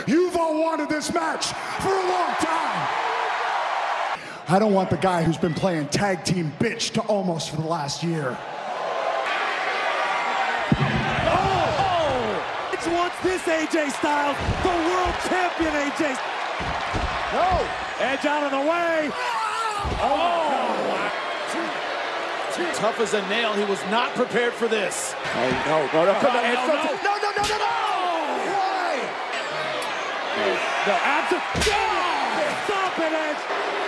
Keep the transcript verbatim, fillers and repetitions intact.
You've all wanted this match for a long time. I don't want the guy who's been playing tag team bitch to Omos for the last year. Oh! It's wants this A J Styles, the world champion A J. No! Edge out of the way. Oh! Tough as a nail. He was not prepared for this. Oh, no, no, no, come on. No, no, no, no, no, no, no, no. Why? No, absolutely. Stop it, Edge.